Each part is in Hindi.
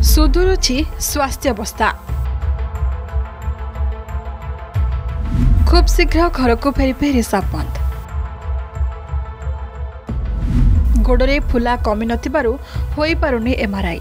सुधुरुछि स्वास्थ्य अवस्था। खूब शीघ्र घर को फेरिबे हिसाब बंद। गोड़े फुला कमी नथिबारु होई पारुनी एमआरआई।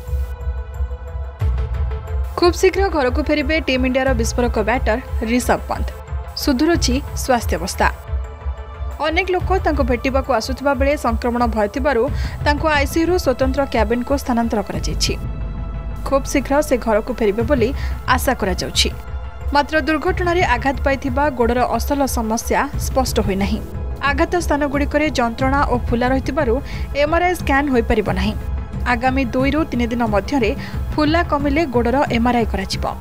खूब शीघ्र घर को फेरिबे टीम इंडिया विस्फोरक बैटर ऋषभ पंत। सुधुरुछि स्वास्थ्य अवस्था। अनेक लोक तांको भेटिबाकू आसुथिबा बेले संक्रमण भय थिबारु तांको आईसीयू स्वतंत्र कैबिन को स्थानांतर करा जायछि। खूब शीघ्र से घर को फेरिबे बोली आशा करा जाउछि। मात्र दुर्घटना रे आघात पाइथिबा गोड़र असल समस्या स्पष्ट होई नाही। आघात स्थान गुड़िकरे जंत्रणा और फुला रहिथिबारु एमआरआई स्कैन होई परिबो नाही। आगामी 2 ରୁ 3 दिन मध्यरे फुला कमिले गोड़र एमआरआई करा जिवो।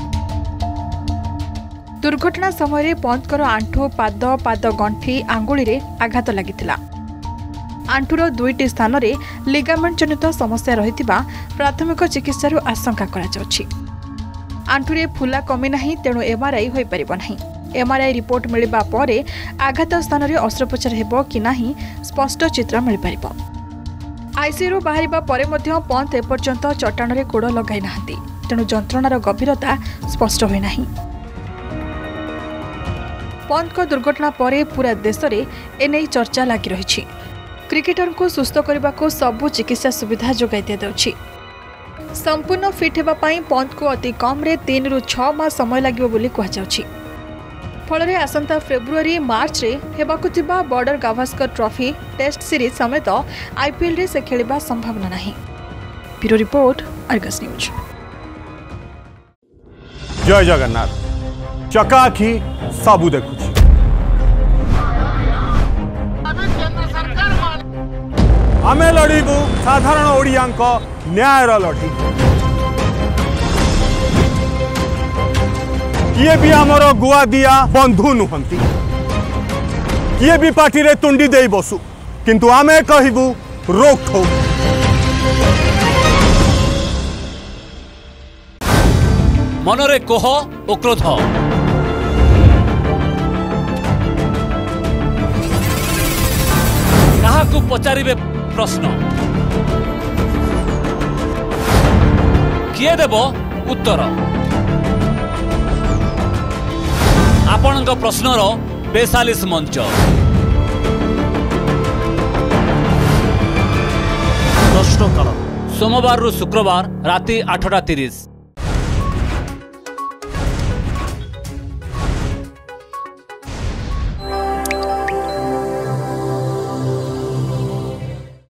दुर्घटना समय पंतकर आंठु पाद गंठी आंगुली रे आघात लागिथिला। आंठुर 2टी स्थान रे लिगामेंट जनित समस्या रहिथिबा प्राथमिक चिकित्सार आशंका करा जाउछि। आंठुरे फुला कमी नाही, तेणु एमआरआई होई परिबो नाही। एमआरआई रिपोर्ट मिलिबा परे आघात स्थान रे अस्त्रोपचार हेबो कि नाही स्पष्ट चित्र मिल परिबो। आईसीयू बाहरिबा परे मध्य पंत एपर्यंत चट्टाण रे गोड़ लगाई नाहांती, तेणु जंत्रणार गभीरता स्पष्ट होई नाही। पंत को दुर्घटना परे पूरा देश रे एनै चर्चा लागि रहिछि। क्रिकेटर को सुस्थ करने को सबु चिकित्सा सुविधा जोगाई दिया जाउछि। संपूर्ण फिट हेबा पई पंत को अति कम रे 3 ରୁ 6 मास समय लागिबो बोली कहा जाउछि। फल आसंता फेब्रुआरी मार्च रे हेबाकु थिबा Border Gavaskar trophy test series समेत आईपीएल रे से खेलिबा संभावना नाही। Bureau report, Argus news. जय जगन्नाथ। चकाखी सबु देखुछि। आमे लड़ीबू साधारण ओडियांक न्यायर लड़ी। किए भी आमर गुआ दिया बंधु नुहंती, किए भी पार्टी रे तुंडी दे बसु, किंतु आमे कहिबू रोक ठोक। मनरे कोह ओ क्रोध, काहाकू पचारिबे प्रश्न, किए देव उत्तर। आपणक प्रश्नर 42 मंच। प्रश्नकाल सोमवार रु शुक्रवार राति 8:30।